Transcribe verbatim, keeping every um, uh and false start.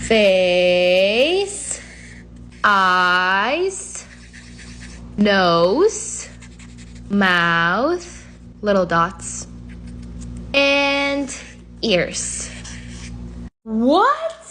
Face, eyes, nose, mouth, little dots, and ears. What?